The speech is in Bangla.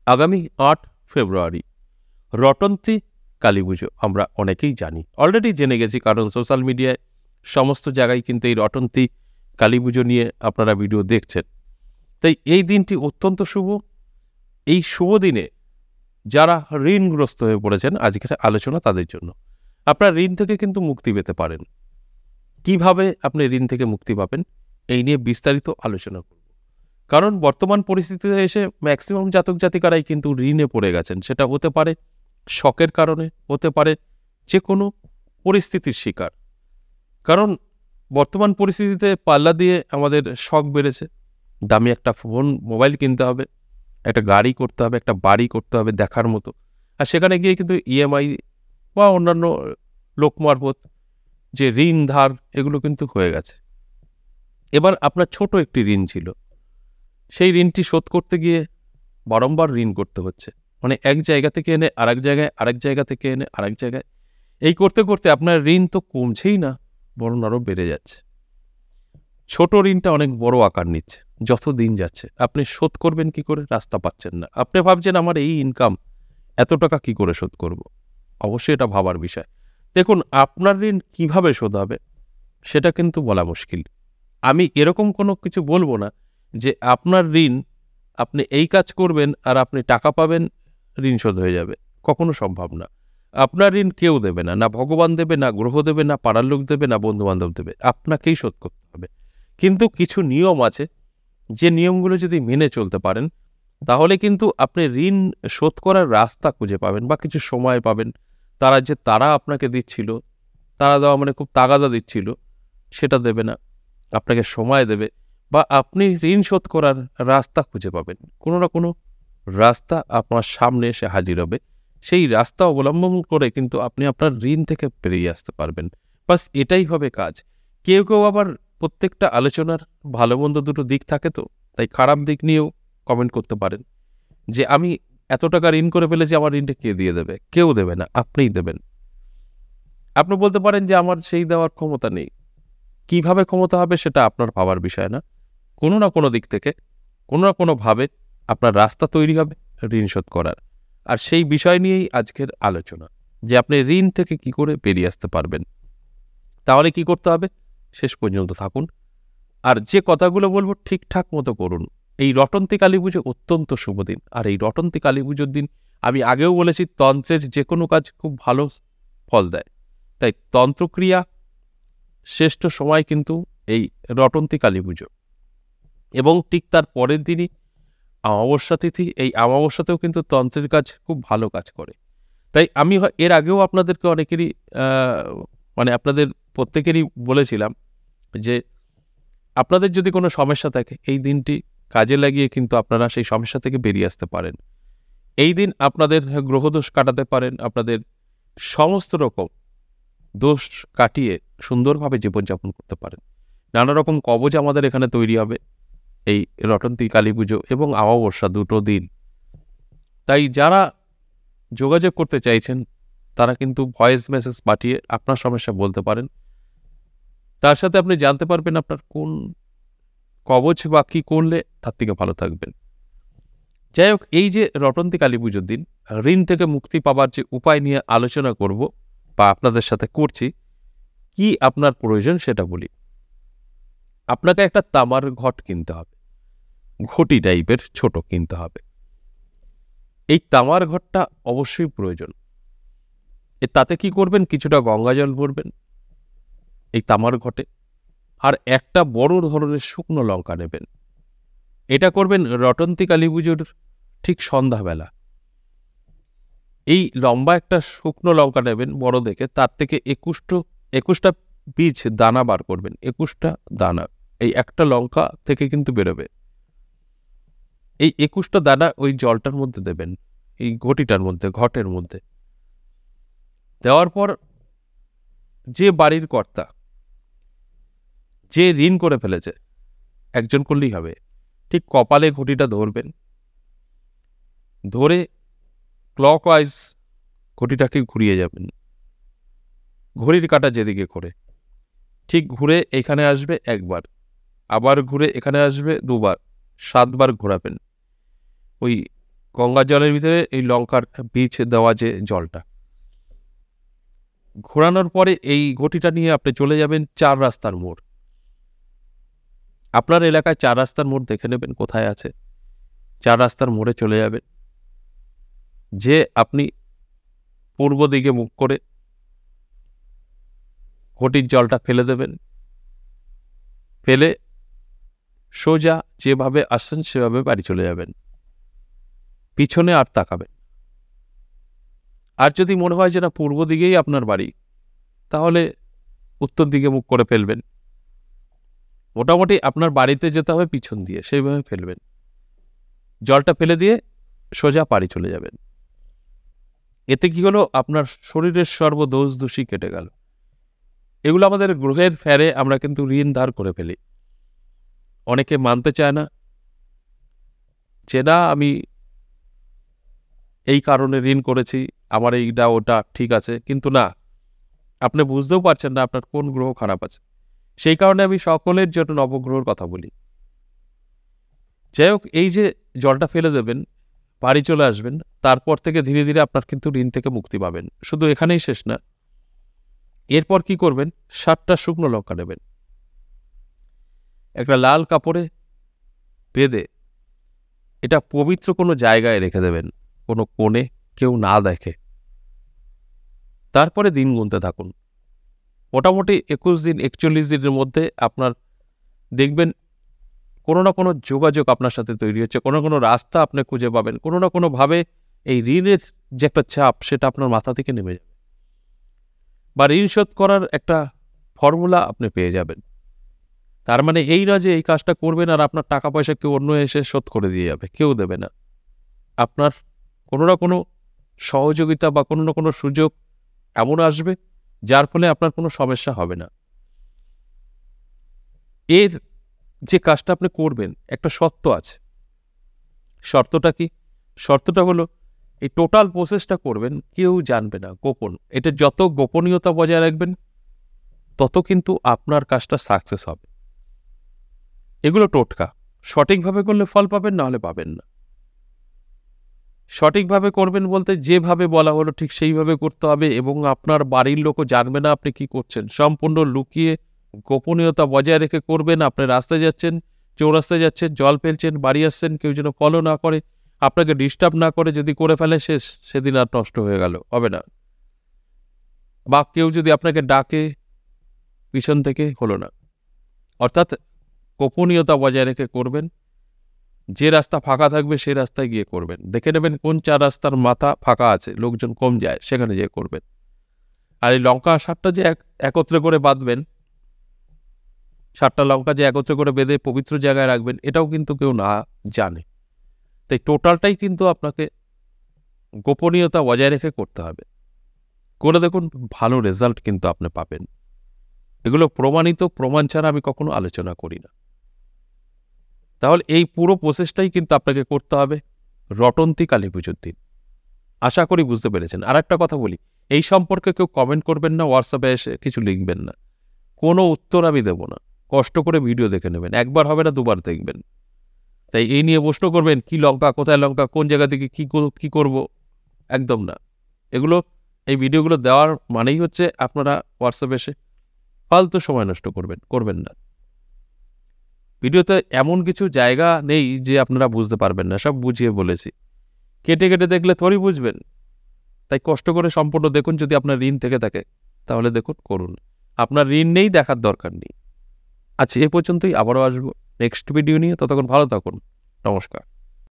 আগামী ৮ ফেব্রুয়ারি রটন্তী কালী পুজো আমরা অনেকেই জানি, অলরেডি জেনে গেছি, কারণ সোশ্যাল মিডিয়ায় সমস্ত জায়গায় কিন্তু এই রটন্তী কালী পুজো নিয়ে আপনারা ভিডিও দেখছেন। তাই এই দিনটি অত্যন্ত শুভ। এই শুভ দিনে যারা ঋণগ্রস্ত হয়ে পড়েছেন, আজকের আলোচনা তাদের জন্য। আপনার ঋণ থেকে কিন্তু মুক্তি পেতে পারেন। কিভাবে আপনি ঋণ থেকে মুক্তি পাবেন এই নিয়ে বিস্তারিত আলোচনা করব। কারণ বর্তমান পরিস্থিতিতে এসে ম্যাক্সিমাম জাতক জাতিকারাই কিন্তু ঋণে পড়ে গেছেন। সেটা হতে পারে শখের কারণে, হতে পারে যে কোনো পরিস্থিতির শিকার। কারণ বর্তমান পরিস্থিতিতে পাল্লা দিয়ে আমাদের শখ বেড়েছে। দামি একটা মোবাইল কিনতে হবে, একটা গাড়ি করতে হবে, একটা বাড়ি করতে হবে দেখার মতো। আর সেখানে গিয়ে কিন্তু ইএমআই বা অন্যান্য লোক মারফত যে ঋণ ধার, এগুলো কিন্তু হয়ে গেছে। এবার আপনার ছোট একটি ঋণ ছিল, সেই ঋণটি শোধ করতে গিয়ে বারংবার ঋণ করতে হচ্ছে। মানে এক জায়গা থেকে এনে আরেক জায়গায়, আরেক জায়গা থেকে এনে আরেক জায়গায়, এই করতে করতে আপনার ঋণ তো কমছেই না, বরং আরও বেড়ে যাচ্ছে। ছোট ঋণটা অনেক বড় আকার নিচ্ছে যত দিন যাচ্ছে। আপনি শোধ করবেন কি করে, রাস্তা পাচ্ছেন না। আপনি ভাবছেন আমার এই ইনকাম, এত টাকা কি করে শোধ করব। অবশ্যই এটা ভাবার বিষয়। দেখুন, আপনার ঋণ কিভাবে শোধ হবে সেটা কিন্তু বলা মুশকিল। আমি এরকম কোনো কিছু বলবো না যে আপনার ঋণ আপনি এই কাজ করবেন আর আপনি টাকা পাবেন, ঋণ শোধ হয়ে যাবে। কখনো সম্ভব না। আপনার ঋণ কেউ দেবে না, না ভগবান দেবে, না গ্রহ দেবে, না পাড়ার লোক দেবে, না বন্ধুবান্ধব দেবে। আপনাকেই শোধ করতে হবে। কিন্তু কিছু নিয়ম আছে, যে নিয়মগুলো যদি মেনে চলতে পারেন তাহলে কিন্তু আপনি ঋণ শোধ করার রাস্তা খুঁজে পাবেন বা কিছু সময় পাবেন। তারা আপনাকে দিচ্ছিল, তারা দেওয়া মানে খুব তাগাদা দিচ্ছিল, সেটা দেবে না, আপনাকে সময় দেবে, বা আপনি ঋণ শোধ করার রাস্তা খুঁজে পাবেন। কোনো না কোনো রাস্তা আপনার সামনে এসে হাজির হবে। সেই রাস্তা অবলম্বন করে কিন্তু আপনি আপনার ঋণ থেকে বেরিয়ে আসতে পারবেন। বাস এটাই হবে কাজ। কেউ কেউ আবার প্রত্যেকটা আলোচনার ভালো মন্দ দুটো দিক থাকে, তো তাই খারাপ দিক নিয়েও কমেন্ট করতে পারেন যে আমি এত টাকা ঋণ করে ফেলেছি, আমার ঋণটা কে দিয়ে দেবে? কেউ দেবে না, আপনিই দেবেন। আপনি বলতে পারেন যে আমার সেই দেওয়ার ক্ষমতা নেই। কিভাবে ক্ষমতা হবে সেটা আপনার ভাবার বিষয় না। কোনো না কোনো দিক থেকে, কোনো না কোনোভাবে আপনার রাস্তা তৈরি হবে ঋণ শোধ করার। আর সেই বিষয় নিয়েই আজকের আলোচনা, যে আপনি ঋণ থেকে কি করে বেরিয়ে আসতে পারবেন। তাহলে কি করতে হবে, শেষ পর্যন্ত থাকুন। আর যে কথাগুলো বলবো ঠিকঠাক মতো করুন। এই রটন্তী কালী পুজো অত্যন্ত শুভ দিন। আর এই রটন্তী কালী পুজোর দিন আমি আগেও বলেছি, তন্ত্রের যে কোনো কাজ খুব ভালো ফল দেয়। তাই তন্ত্রক্রিয়া শ্রেষ্ঠ সময় কিন্তু এই রটন্তী কালী পুজো, এবং ঠিক তার পরের দিনই অমাবস্যা তিথি। এই অমাবস্যাতেও কিন্তু তন্ত্রের কাজ খুব ভালো কাজ করে। তাই আমি এর আগেও আপনাদেরকে অনেকেরই মানে আপনাদের প্রত্যেকেরই বলেছিলাম যে আপনাদের যদি কোনো সমস্যা থাকে, এই দিনটি কাজে লাগিয়ে কিন্তু আপনারা সেই সমস্যা থেকে বেরিয়ে আসতে পারেন। এই দিন আপনাদের গ্রহদোষ কাটাতে পারেন, আপনাদের সমস্ত রকম দোষ কাটিয়ে সুন্দরভাবে জীবনযাপন করতে পারেন। নানা রকম কবচ আমাদের এখানে তৈরি হবে এই রটন্তী কালী পুজো এবং অমাবস্যা দুটো দিন। তাই যারা যোগাযোগ করতে চাইছেন তারা কিন্তু ভয়েস মেসেজ পাঠিয়ে আপনার সমস্যা বলতে পারেন। তার সাথে আপনি জানতে পারবেন আপনার কোন কবচ বা কী করলে তার থেকে ভালো থাকবেন। যাই হোক, এই যে রটন্তী কালী পুজোর দিন ঋণ থেকে মুক্তি পাবার যে উপায় নিয়ে আলোচনা করব বা আপনাদের সাথে করছি, কি আপনার প্রয়োজন সেটা বলি। আপনাকে একটা তামার ঘট কিনতে হবে, ঘটি টাইপের ছোট কিনতে হবে। এই তামার ঘটটা অবশ্যই প্রয়োজন। তাতে কি করবেন, কিছুটা গঙ্গা জল ভরবেন এই তামার ঘটে, আর একটা বড় ধরনের শুকনো লঙ্কা নেবেন। এটা করবেন রটন্তী কালী পুজোর ঠিক সন্ধ্যাবেলা। এই লম্বা একটা শুকনো লঙ্কা নেবেন বড় দেখে, তার থেকে 21টা বীজ দানা বার করবেন। 21টা দানা এই একটা লঙ্কা থেকে কিন্তু বেরোবে। এই 21টা দানা ওই জলটার মধ্যে দেবেন, এই ঘটিটার মধ্যে, ঘটের মধ্যে দেওয়ার পর যে বাড়ির কর্তা, যে ঋণ করে ফেলেছে, একজন করলেই হবে, ঠিক কপালে ঘটিটা ধরবেন, ধরে ক্লকওয়াইজ ঘটিটাকে ঘুরিয়ে যাবেন, ঘড়ির কাঁটা যেদিকে করে, ঠিক ঘুরে এখানে আসবে একবার, আবার ঘুরে এখানে আসবে দুবার, 7 বার ঘোরাবেন। ওই গঙ্গার জলের ভিতরে এই লঙ্কার বীজ দেওয়া যে জলটা ঘোরানোর পরে এই ঘটিটা নিয়ে আপনি চলে যাবেন 4 রাস্তার মোড়। আপনার এলাকায় 4 রাস্তার মোড় দেখে নেবেন কোথায় আছে। 4 রাস্তার মোড়ে চলে যাবেন, যে আপনি পূর্ব দিকে মুখ করে ঘটির জলটা ফেলে দেবেন। ফেলে সোজা যেভাবে আসছেন সেভাবে বাড়ি চলে যাবেন, পিছনে আর তাকাবেন। আর যদি মনে হয় যে না পূর্ব দিকেই আপনার বাড়ি, তাহলে উত্তর দিকে মুখ করে ফেলবেন। মোটামুটি আপনার বাড়িতে যেতে হবে পিছন দিয়ে, সেইভাবে ফেলবেন। জলটা ফেলে দিয়ে সোজা বাড়ি চলে যাবেন। এতে কি হলো, আপনার শরীরের সর্বদোষ দোষী কেটে গেল। এগুলো আমাদের গ্রহের ফেরে আমরা কিন্তু ঋণ ধার করে ফেলি। অনেকে মানতে চায় না যে না আমি এই কারণে ঋণ করেছি, আমার এইটা ওটা ঠিক আছে, কিন্তু না, আপনি বুঝতেও পারছেন না আপনার কোন গ্রহ খারাপ আছে। সেই কারণে আমি সকলের জন্য নবগ্রহের কথা বলি। যাই হোক, এই যে জলটা ফেলে দেবেন, বাড়ি চলে আসবেন, তারপর থেকে ধীরে ধীরে আপনার কিন্তু ঋণ থেকে মুক্তি পাবেন। শুধু এখানেই শেষ না, এরপর কি করবেন, 7টা শুকনো লঙ্কা নেবেন, একটা লাল কাপড়ে বেঁধে এটা পবিত্র কোনো জায়গায় রেখে দেবেন, কোনো কোণে কেউ না দেখে। তারপরে দিন গুনতে থাকুন। মোটামুটি 21 দিন 41 দিনের মধ্যে আপনার দেখবেন কোনো না কোনো যোগাযোগ আপনার সাথে তৈরি হচ্ছে, কোনো কোনো রাস্তা আপনি খুঁজে পাবেন, কোনো না কোনোভাবে এই ঋণের যে একটা চাপ সেটা আপনার মাথা থেকে নেমে যাবে, বা ঋণ শোধ করার একটা ফর্মুলা আপনি পেয়ে যাবেন। তার মানে এই না যে এই কাজটা করবেন আর আপনার টাকা পয়সা কেউ অন্য এসে শোধ করে দিয়ে যাবে, কেউ দেবে না। আপনার কোনো না কোনো সহযোগিতা বা কোনো না কোনো সুযোগ এমন আসবে যার ফলে আপনার কোনো সমস্যা হবে না। এর যে কাজটা আপনি করবেন একটা শর্ত আছে। শর্তটা কি? শর্তটা হলো এই টোটাল প্রসেসটা করবেন কেউ জানবে না, গোপন। এটা যত গোপনীয়তা বজায় রাখবেন তত কিন্তু আপনার কাজটা সাকসেস হবে। এগুলো টোটকা, সঠিকভাবে করলে ফল পাবেন, না হলে পাবেন না। সঠিকভাবে করবেন বলতে যেভাবে বলা হলো ঠিক সেইভাবে করতে হবে, এবং আপনার বাড়ির লোকও জানবে না আপনি কি করছেন। সম্পূর্ণ লুকিয়ে গোপনীয়তা বজায় রেখে করবেন। আপনি রাস্তায় যাচ্ছেন, চৌরাস্তায় যাচ্ছেন, জল ফেলছেন, বাড়ি আসছেন, কেউ যেন ফলো না করে, আপনাকে ডিস্টার্ব না করে। যদি করে ফেলে শেষ, সেদিন আর নষ্ট হয়ে গেল, হবে না। বা কেউ যদি আপনাকে ডাকে পিছন থেকে, হলো না। অর্থাৎ গোপনীয়তা বজায় রেখে করবেন। যে রাস্তা ফাঁকা থাকবে সেই রাস্তায় গিয়ে করবেন। দেখে নেবেন কোন 4 রাস্তার মাথা ফাঁকা আছে, লোকজন কম যায়, সেখানে গিয়ে করবেন। আর এই লঙ্কা 7টা যে একত্রে করে বাঁধবেন, 7টা লঙ্কা যে একত্রে করে বেঁধে পবিত্র জায়গায় রাখবেন, এটাও কিন্তু কেউ না জানে। তাই টোটালটাই কিন্তু আপনাকে গোপনীয়তা বজায় রেখে করতে হবে। করে দেখুন, ভালো রেজাল্ট কিন্তু আপনি পাবেন। এগুলো প্রমাণিত, প্রমাণ ছাড়া আমি কখনো আলোচনা করি না। তাহলে এই পুরো প্রসেসটাই কিন্তু আপনাকে করতে হবে রটন্তী কালী পুজোর দিন। আশা করি বুঝতে পেরেছেন। আর একটা কথা বলি, এই সম্পর্কে কেউ কমেন্ট করবেন না, হোয়াটসঅ্যাপে এসে কিছু লিখবেন না, কোনো উত্তর আমি দেব না। কষ্ট করে ভিডিও দেখে নেবেন, একবার হবে না, দুবার দেখবেন। তাই এই নিয়ে প্রশ্ন করবেন কি লঙ্কা, কোথায় লঙ্কা, কোন জায়গা থেকে কি করব, একদম না। এগুলো, এই ভিডিওগুলো দেওয়ার মানেই হচ্ছে আপনারা হোয়াটসঅ্যাপে এসে ফালতু সময় নষ্ট করবেন না। ভিডিওতে এমন কিছু জায়গা নেই যে আপনারা বুঝতে পারবেন না, সব বুঝিয়ে বলেছি। কেটে কেটে দেখলে থোড়ি বুঝবেন। তাই কষ্ট করে সম্পূর্ণ দেখুন। যদি আপনার ঋণ থেকে থাকে তাহলে দেখুন, করুন। আপনার ঋণ নেই, দেখার দরকার নেই। আচ্ছা, এ পর্যন্তই। আবারও আসবো নেক্সট ভিডিও নিয়ে। ততক্ষণ ভালো থাকুন। নমস্কার।